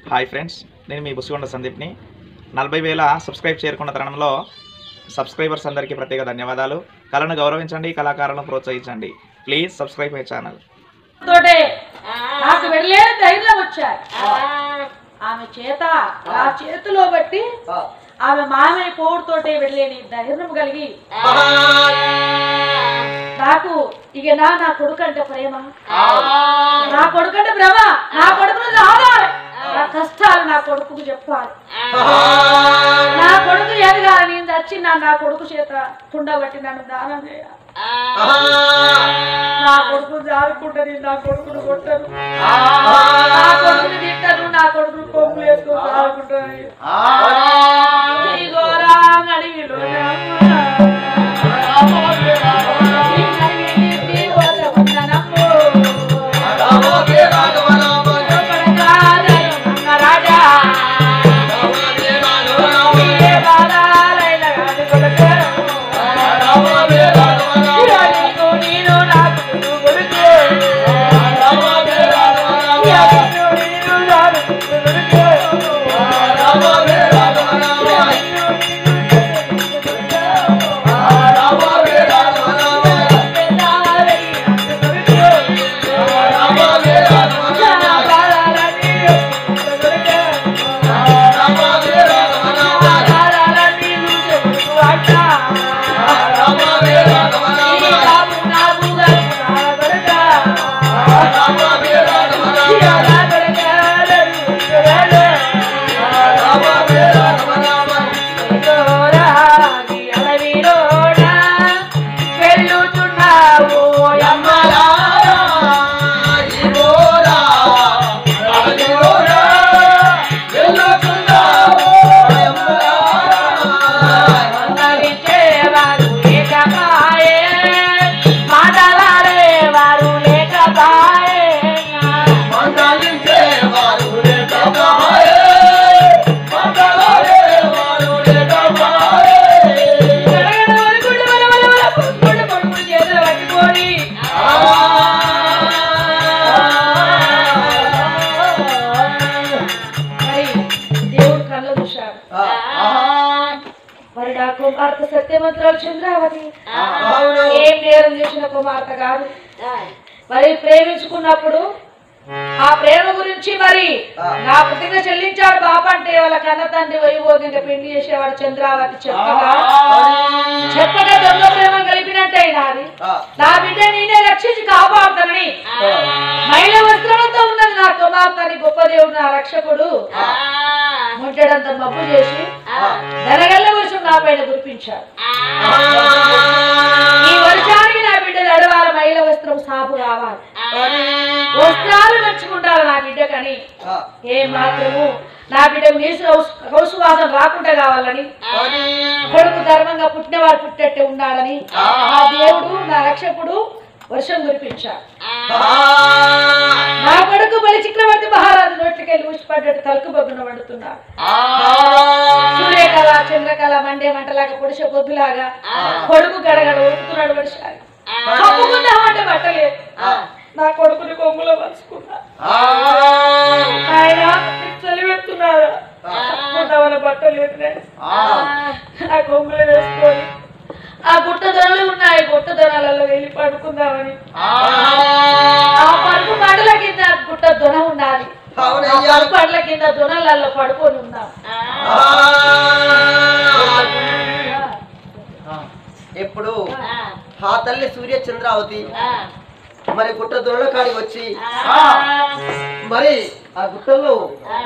Hi friends, నేను మీ బుసిగొండ సందీప్ని. 40,000 subscribe చేరుకున్న తరుణంలో సబ్స్క్రైబర్స్ అందరికీ ప్రత్యేక ధన్యవాదాలు. కళను గౌరవించండి, కళాకారులను ప్రోత్సహించండి. Please subscribe my channel. నాకు వెళ్ళే ధైర్యం వచ్చాయి. ఆమె చేత ఆ చేతిలో బట్టి ఆమె మామయ్య పోవుడుతోటే వెళ్ళేని ధైర్యం కలిగి నాకు ఇక నా కొడుకు అంటే ప్రేమ, నా కొడుకు అంటే భ్రమ, నా కొడుకును ఆదాలి, నా కష్టాలు నా కొడుకుకు చెప్పాలి. నా కొడుకు ఎదగాలి, నేను వచ్చి నా కొడుకు చేత కుండబట్టి నన్ను దానం చేయాలి. నా కొడుకు జారుకుంటని నా కొడుకును కొట్టను, నా కొడుకుని తిట్టను, నా కొడుకును కొమ్ము వేసుకొని జారుకుంటాను. మరి నా కుమార్తె సత్యవంతురాలు చంద్రావతి ఏం నేరం చేసిన కుమార్తె కాదు. మరి ప్రేమించుకున్నప్పుడు ఆ ప్రేమ గురించి మరి నా ప్రతిజ్ఞ చెల్లించాడు బాబా అంటే వాళ్ళ కన్న తండ్రి వైభోగంగా పెళ్లి చేసేవాడు. చంద్రావతి చెప్పగా దొంగ ప్రేమ కలిపినట్టే నాది. నా బిడ్డ నేనే రక్షించి కాపాడుతానని మహిళ వస్త్రంతో ఉన్నది నా కుమార్తెని గొప్ప దేవుడు నా రక్షకుడు ముట్టడంత మబ్బు చేసి ధనగల్ల వర్షం నా పైన కురిపించాడు. ఈ వర్షానికి నా బిడ్డ నడవాలి, మహిళ వస్త్రం సాపు కావాలి, వస్త్రాలు మెచ్చుకుంటారు నా బిడ్డకని. ఏ మాత్రము నా బిడ్డ కౌసువాసం రాకుండా కావాలని, కొడుకు ధర్మంగా పుట్టినవాడు పుట్టట్టే ఉండాలని ఆ దేవుడు నా రక్షకుడు వర్షం కురిపించాడు. నా కొడుకు బలి చక్రవర్తి మహారాజు నోట్లకెళ్ళి ఊసిపడ్డట్టు తలుకు బొగ్గున వండుతున్నాడు. సూర్యకళ చంద్రకళ మండే మంటలాగా పొడిసే బొగ్గులాగా కొడుకు గడగడ ఉడుకుతున్నాడు. వర్షాలు కప్పుకున్నామంటే బట్టలేదు, నా కొడుకుని కొమ్ములో వలుసుకున్నా. ఆయన చలిపెడుతున్నాడు, కప్పుకున్నామని బట్టలేదు, నా కొమ్ములో వేసుకొని ఆ గుట్ట దొరలు ఉన్నాయి, గుట్ట దొరలలో వెళ్ళి పడుకుందామని ఆ పరుపు పండ్ల కింద గుట్ట దొన ఉన్నది, పరుపు పండ్ల కింద దొనలలో పడుకొని ఉన్నాం. ఎప్పుడు ఆ తల్లి సూర్య చంద్రావతి మరి గుట్ట దొరల కాడికి వచ్చి మరి ఆ గుట్టలో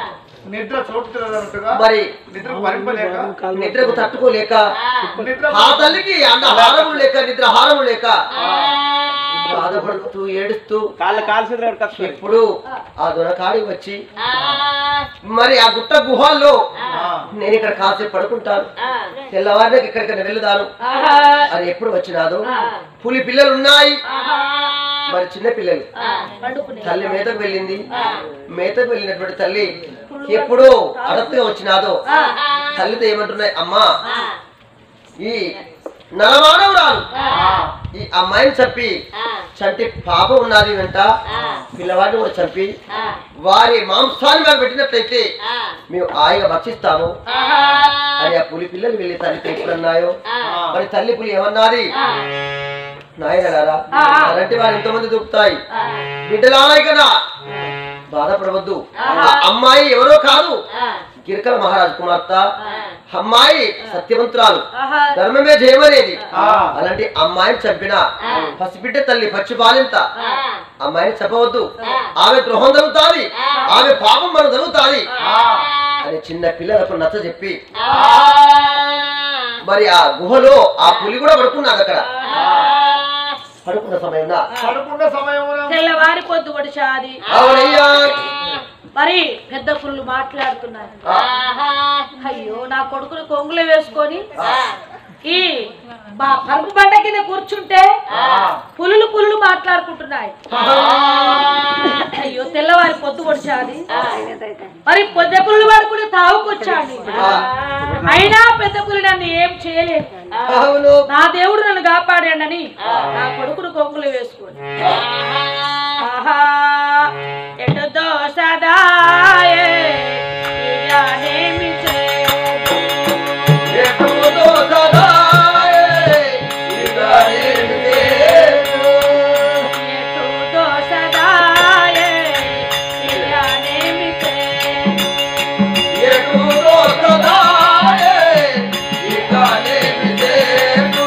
మరి నిద్రకు తట్టుకోలేక ఆ తల్లికి అన్నహారము లేక నిద్రహారము లేక బాధపడుతూ ఏడుస్తూ ఇప్పుడు ఆ దొరకాడికి వచ్చి మరి ఆ గుట్ట గుహాల్లో నేను ఇక్కడ కాసేపు పడుకుంటాను, తెల్లవారికి ఎక్కడికైనా వెళ్దాను అని ఎప్పుడు వచ్చినాదో పులి పిల్లలు ఉన్నాయి, మరి చిన్న పిల్లలు. తల్లి మేతకు వెళ్ళింది, మేతకు వెళ్ళినటువంటి తల్లి ఎప్పుడో అడప్తుగా వచ్చినాదో తల్లితో ఏమంటున్నాయి, అమ్మా ఈ నలమానవురాలు ఈ అమ్మాయిని చంపి చంటి పాప ఉన్నది వెంట పిల్లవాడిని కూడా చంపి వారి మాంసాన్ని మేము పెట్టినట్లయితే మేము హాయిగా భక్షిస్తాము అని ఆ పులి పిల్లలు వెళ్ళి తల్లితో ఎప్పుడన్నాయో మరి తల్లి పులి ఏమన్నది నాయనలారా అలాంటి వారు ఎంతమంది దూకుతాయి బిడ్డలారాయి కదా బాధపడవద్దు ఆ అమ్మాయి ఎవరో కాదు గిరికల మహారాజు కుమార్తె అమ్మాయి సత్యవంతురాలు ధర్మమే జయమనేది అలాంటి అమ్మాయిని చంపిన పసిబిడ్డ తల్లి పచ్చిపాలింత అమ్మాయిని చెప్పవద్దు ఆమె ద్రోహం జరుగుతాది ఆమె పాపం మనం జరుగుతాది అని చిన్న పిల్లలకు నచ్చ చెప్పి మరి ఆ గుహలో ఆ పులి కూడా పడుకున్నది అక్కడ పడుకున్న సమయంలో తెల్లవారి పొద్దు పడిచాది అవునయ్యా మరి పెద్ద పుల్లు మాట్లాడుతున్నారు అయ్యో నా కొడుకుని కొంగులో వేసుకొని ఈ పరుపు బండ కింద కూర్చుంటే పులులు మాట్లాడుకుంటున్నాయి అయ్యో తెల్లవారి పొద్దు పొడిచాది మరి పెద్ద పుల్లు పడుకుని తావుకొచ్చాడు అయినా పెద్ద పులి నన్ను ఏం చేయలేదు నా దేవుడు నన్ను కాపాడాడని నా కొడుకును కొంగులు వేసుకొని ఆహా ఎటు దోసదాయే ఇలానేమి చేయదు ఎటు దోసదాయే ఇలానేమి చేయదు ఎటు దోసదాయే ఇలానేమి చేయదు ఎటు దోసదాయే ఇలానేమి చేయదు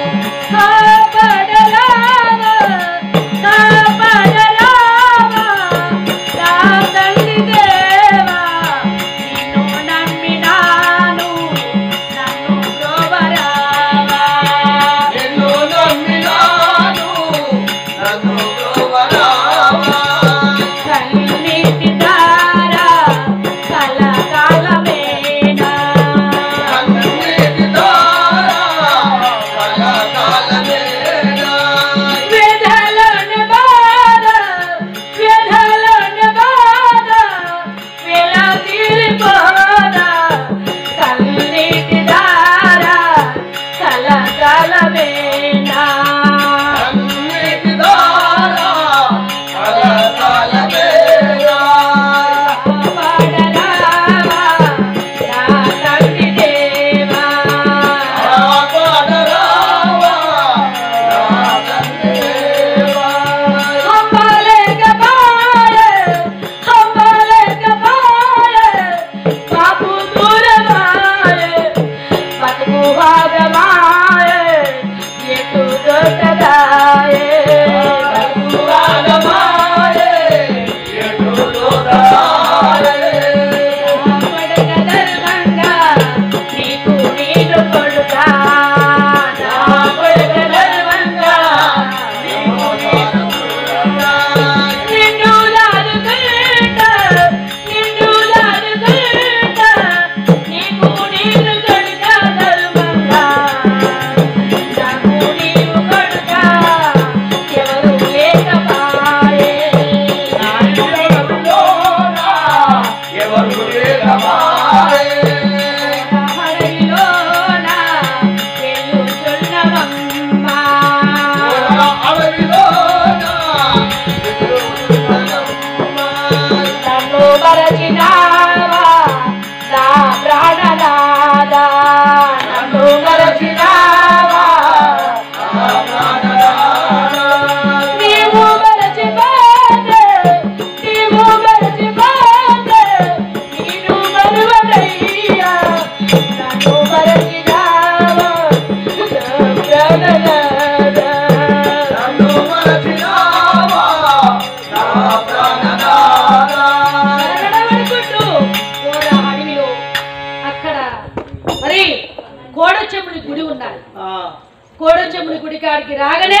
కోడచెమ్ముడి గుడి కాడికి రాగానే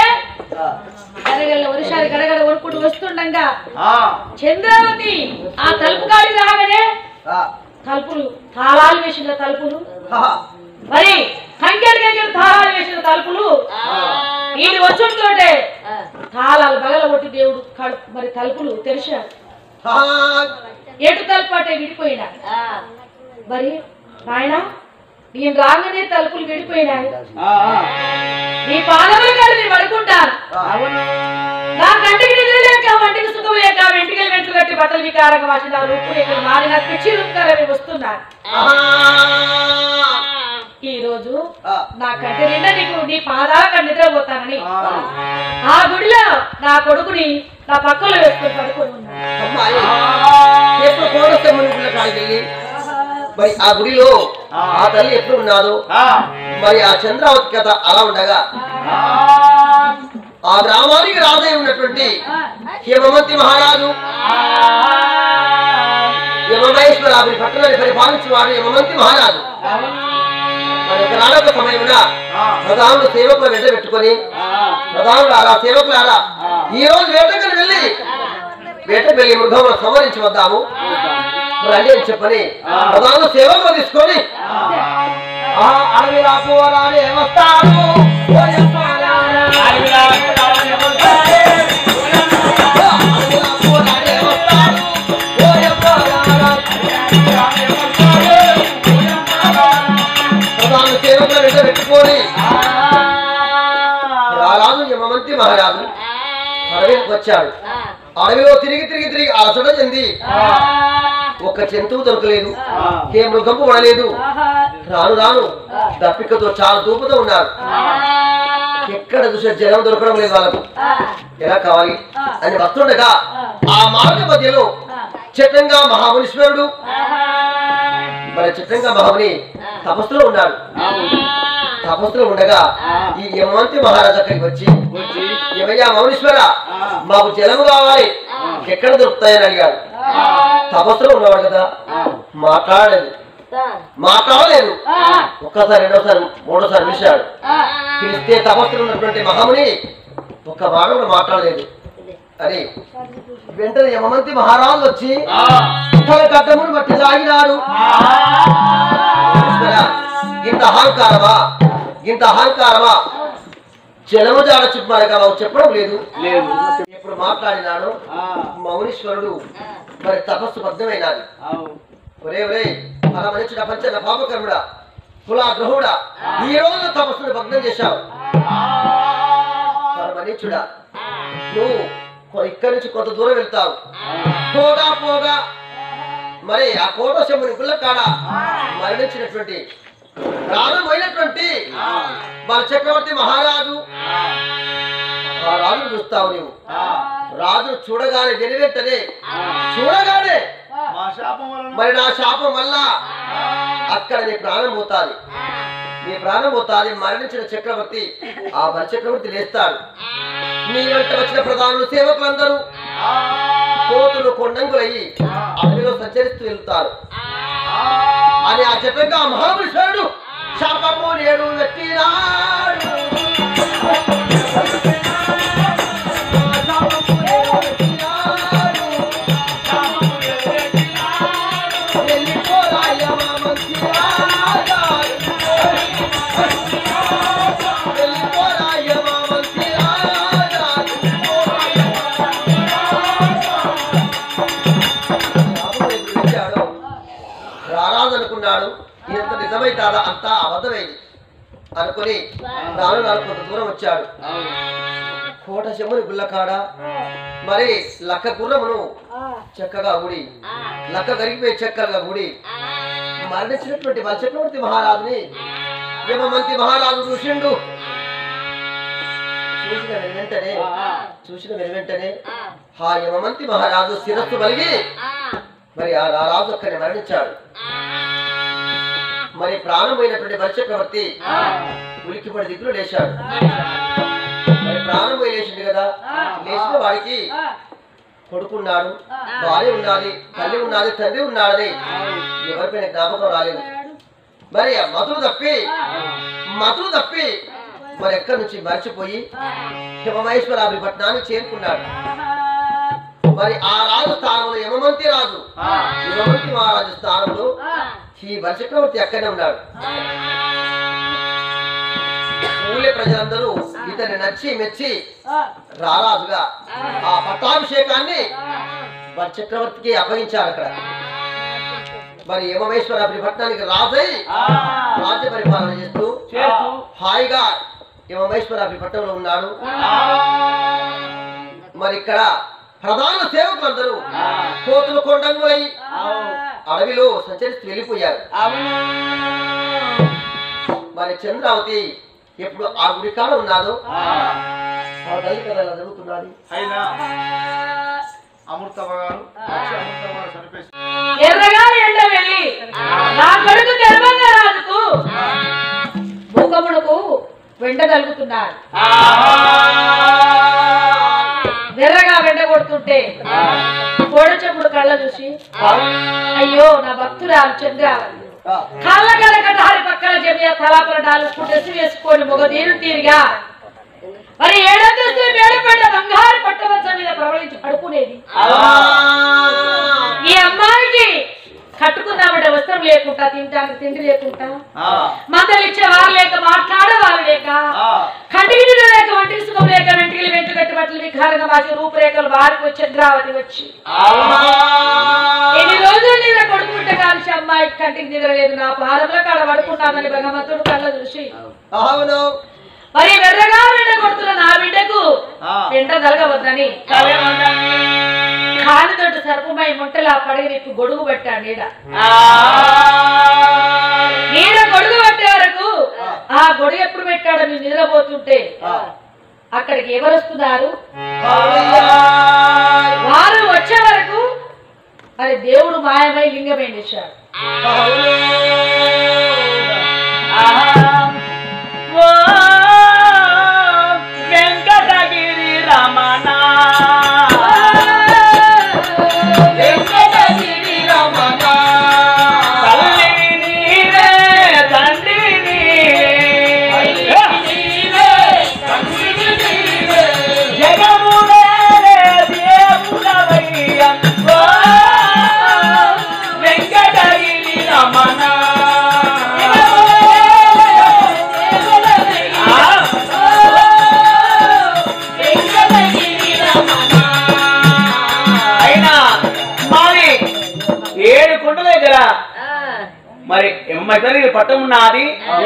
గడగల వర్షాలు గడగడ వరుకుంటూ వస్తుండగా చంద్రావతి ఆ తలుపు కాడికి రాగానే తలుపులు తాళాలు వేసిన తలుపులు మరి కంకెడు తాళాలు వేసిన తలుపులు ఈయన వచ్చుంటోటే తాళాలు బగలగొట్టి దేవుడు మరి తలుపులు తెరిచాడు. ఎటు తలుపు అంటే విడిపోయినా మరి నాయన నేను రాగానే తలుపులు విడిపోయినాయి. నీ పాదముల కాడ నేను పడుకుంటాను. నా కంటికి నిద్ర లేక వంటికి సుఖం లేక వెంటికి వెంట్లు కట్టి బట్టలు వికారంగా వాటినారు ఉప్పు ఇక్కడ మారి నాకు పిచ్చి రూపుకారని వస్తున్నాను. ఈ రోజు నా కంటి నిండా నీకు నీ పాదాల నిద్రపోతానని ఆ గుడిలో నా కొడుకుని నా పక్కలో వేసుకొని పడుకొని ఉన్నాను. మరి ఆ గుడిలో ఆ తల్లి ఎప్పుడు ఉన్నాదో మరి ఆ చంద్రావతి కథ అలా ఉండగా ఆ గ్రామానికి రాజై ఉన్నటువంటి హేమవంతి మహారాజు యమమహేశ్వరాపురి పట్టణాన్ని పరిపాలించిన వాడు యమవంతి మహారాజు. మరి ఒకనాడొక సమయమున ప్రధానుడు సేవకులు వెంట పెట్టుకొని ప్రధానులారా సేవకులారా ఈ రోజు వేటకు వెళ్ళి మృగమును సంవరించి వద్దాము రండి అని చెప్పని ప్రధానులు సేవకులు తీసుకొని అడవి రాపోరాడే వస్తాడు పెట్టుకొని రారాజు యమవంతి మహారాజు అడవికి వచ్చాడు. అడవిలో తిరిగి అలసట చెంది ఒక్క జంతువు దొరకలేదు, ఏ మృగంపు పడలేదు. రాను దప్పికతో చాలా దూపుతో ఉన్నారు. ఎక్కడ చూసిన జలం దొరకడం లేదు వాళ్ళకు. ఎలా కావాలి అని వస్తుండగా ఆ మార్గ మధ్యలో చిత్రంగా మహామునీశ్వరుడు మరి చిత్రంగా మహాముని తపస్సులో ఉన్నాడు. తపస్సులో ఉండగా ఈ యమవంతి మహారాజు అక్కడికి వచ్చి ఏమయ్యా మౌనీశ్వర మాకు జలము కావాలి ఎక్కడ దొరుకుతాయని అడిగాడు. తపస్సులో ఉన్నవాడు కదా మాట్లాడలేదు. ఒక్కసారి రెండోసారి మూడోసారి పిలిచాడు. పిలిస్తే తపస్సులో ఉన్నటువంటి మహాముని ఒక్క మాట కూడా మాట్లాడలేదు అని వెంటనే యమవంతి మహారాజు వచ్చి తన గడ్డమును బట్టి లాగినాడు. ఇంత అహంకారమా జలము జాడ చుట్టుమారగా చెప్పడం లేదు. ఎప్పుడు మాట్లాడినాడు మౌనీశ్వరుడు మరి తపస్సు బద్ధమైనది. ఒరే పరమనిష్ఠుడ పంచన పాపకర్ముడా కులా గ్రహుడా ఈ రోజు తపస్సును భగ్నం చేశావు. పరమనిష్ఠుడా నువ్వు ఇక్కడి నుంచి కొంత దూరం వెళ్తావు. పోగా మరి ఆ కోటశంభుని గుళ్ళ కాడ మరణించినటువంటి ప్రాణమైనటువంటి మన చక్రవర్తి మహారాజు ఆ రాజును చూస్తావు. నీవు రాజును చూడగానే వెనువెంటనే మరి నా శాపం వల్ల అక్కడ నీ ప్రాణం పోతాది. మరణించిన చక్రవర్తి ఆ మరి చక్రవర్తి లేస్తాడు. నీ వెంట వచ్చిన ప్రధానులు సేవకులందరూ కోతులు కొండంగులయ్యి అడవిలో సంచరిస్తూ వెళ్తారు అని ఆ చక్రంగా మహామునీశ్వరుడు శాపము నేడు వెట్టినాడు. రారాజనుకున్నాడు ఇంత నిజమైతాదా అంతా అబద్ధమైంది అనుకుని రాను కొంత దూరం వచ్చాడు. కోటశంభుని గుళ్ళకాడ మరి లక్క గుర్రమును చక్కగా గుడి లక్క కరిగిపోయి చక్కగా గుడి మరణించినటువంటి చక్రవర్తి మహారాజుని యమవంతి మహారాజు చూసిండు. చూసిన వెంటనే ఆ యమవంతి మహారాజు శిరస్సు కలిగి మరి ఆ రాజు అక్కడిని మరణించాడు. మరి ప్రాణమైనటువంటి బలిచక్రవర్తి ఉలిక్కిపడి దిగులు లేచాడు. మరి ప్రాణం పోయి లేచింది కదా, లేచిన వాడికి కొడుకున్నాడు, భార్య ఉన్నది, తల్లి ఉన్నది, తండ్రి ఉన్నాడని ఎవరిపైన జ్ఞాపకం రాలేదు. మరి మతులు తప్పి మరి ఎక్కడి నుంచి మర్చిపోయి యమమహేశ్వరాపురి పట్టణానికి చేరుకున్నాడు. మరి ఆ రాజు స్థానంలో యమవంతి మహారాజు స్థానంలో ఈ బలిచక్రవర్తి అక్కడే ఉన్నాడు. ఊళ్ళో ప్రజలందరూ ఇతన్ని నచ్చి మెచ్చి రారాజుగా ఆ పట్టాభిషేకాన్ని బలిచక్రవర్తికి అప్పగించారు. అక్కడ మరి యమమేశ్వరాపురి పట్టణానికి రాజై రాజ్య పరిపాలన చేస్తూ హాయిగా యమమేశ్వరాపురి పట్టణంలో ఉన్నాడు. మరి ఇక్కడ ప్రధాన సేవకులందరూ కోతులు కొండంగులై అడవిలో సంచరిస్తూ వెళ్ళిపోయారు. మరి చంద్రావతి ఎప్పుడు ఆ గుడి కాడ ఉన్నాదో ఆ తల్లి కదా ఇలా జరుగుతున్నది. ఎర్రగాలి ఎండ వెళ్ళి నా కొడుకు ధర్మంగరాజుకు భూకమునకు వెంట తలుగుతున్నాడు. ఎర్రగా వెంట కొడుతుంటే కోడచెప్పుడు కళ్ళ చూసి అయ్యో నా భక్తురాలు చంద్రావతి కళ్ళ కడకటారి పక్కన జమియా తలాపరడాలు కుట్టెసి వేసుకొని మొగదీరు తీరిగా మరి ఏడంతస్తు మేడపడ్డ బంగారు పట్టవచ్చ మీద ప్రవళించి పడుకునేది. ఈ అమ్మాయికి కట్టుకుందామంటే వస్త్రం లేకుండా తింటానికి తిండి లేకుండా మందలు ఇచ్చే వారు లేక మాట్లాడే వారు లేక కంటికి నీళ్ళు లేక వంటికి సుఖం లేక వెంటికి వెంట కట్టి బట్టలు వికారంగా మార్చి రూపురేఖలు వారికి చంద్రావతి వచ్చి ఎన్ని రోజులు నిద్ర కొడుకుంటే కాల్చి అమ్మాయికి కంటికి నిద్ర లేదు నా పాదముల కాడ పడుకున్నామని భగవంతుడు కళ్ళ చూసి మరి వెర్రగా వెంట కొడుతున్న నా బిడ్డకు ఎండ జరగవద్దని కాలుతోటి సర్పమై ముంటలా పడగ నిప్పి గొడుగు పెట్టాడు. నీడ గొడుగు పెట్టే వరకు ఆ గొడుగు ఎప్పుడు పెట్టాడో మీరు నిద్రపోతుంటే అక్కడికి ఎవరు వస్తున్నారు వారు వచ్చే వరకు మరి దేవుడు మాయమై లింగమై నిలిచాడు. వెంకటగిరి రమణ మరి పట్టం ఉన్నది.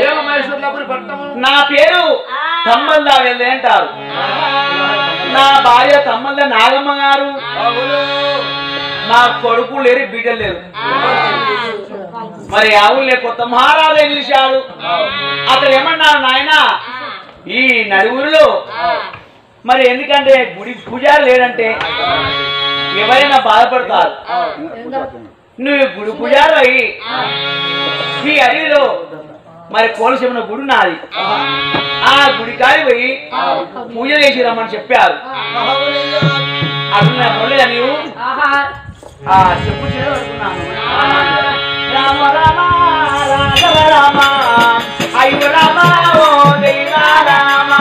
నా పేరు తమ్మల్దా వెళ్ళి అంటారు. నా భార్య తమ్మల్దా నాగమ్మ గారు. నా కొడుకు లేరు బిడ్డలు లేరు. మరి ఆవులే కొత్త మహారాజు నిలిచాడు. అతడు ఏమన్నాడు నాయన ఈ నలుగురిలో మరి ఎందుకంటే గుడి పూజారు లేదంటే ఎవరైనా బాధపడతారు. నువ్వు గుడి పూజారు అయ్యి ఈ అడవిలో మరి కోనసీమ గుడి నాది. ఆ గుడి కాడి పోయి పూజ చేసి రమ్మని చెప్పారు. అట్లా మొదలుగా నీవు చెప్పు చేయనుకున్నాను. రామ రామ రాఘవ రామ అయ్యో రామ ఓ దైవ రామ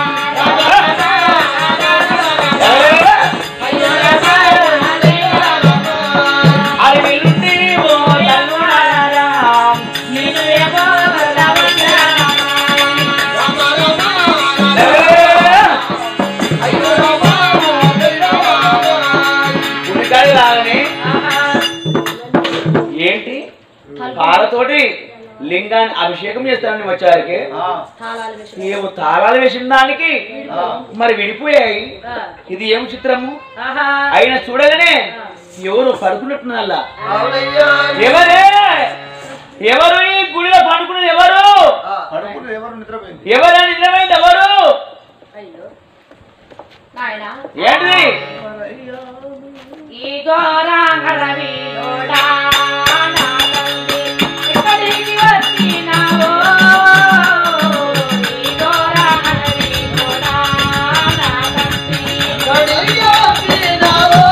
ఏంటి పాలతోటి లింగాన్ని అభిషేకం చేస్తానని వచ్చారికి ఏమో తాళాలు వేసిన దానికి మరి విడిపోయాయి. ఇది ఏం చిత్రము అయినా చూడగానే ఎవరు పడుకున్నట్టున్నల్లా. ఎవరే ఎవరు ఈ గుడిలో పడుకున్నది ఎవరు? ఎవరా నిద్రపోయింది ఎవరు? ఏంటిది ఈ గోరాంగడవిలోడా ఎక్కడికి వచ్చినావో ఈ గోరాంగడవిలోడా నా తండ్రి ఎక్కడికి వచ్చినావో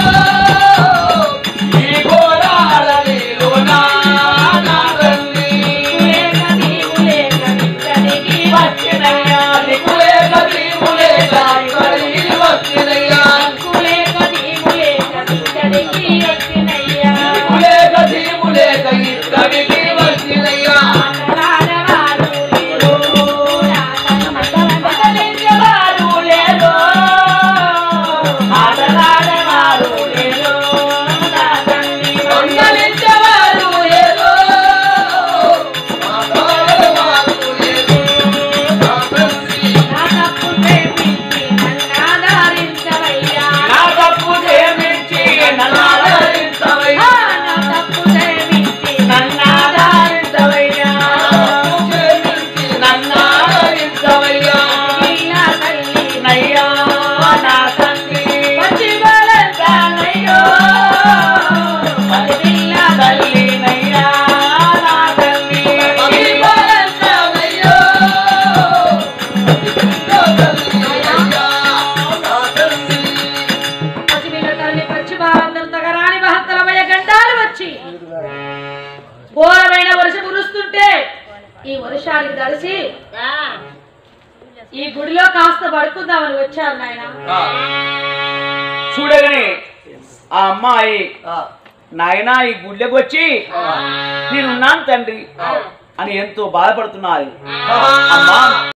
ఈ గోరాంగడవిలోనా నా తండ్రి ఇక్కడికి వచ్చినయ్యా ఇక్కడికి వచ్చినయ్యా కులేక ఈ వర్షానికి తడిసి ఈ గుడిలో కాస్త పడుకుందామని వచ్చాను నాయన. చూడగానే ఆ అమ్మాయి నాయనా ఈ గుడ్లకు వచ్చి నేనున్నాను తండ్రి అని ఎంతో బాధపడుతున్నది. అమ్మా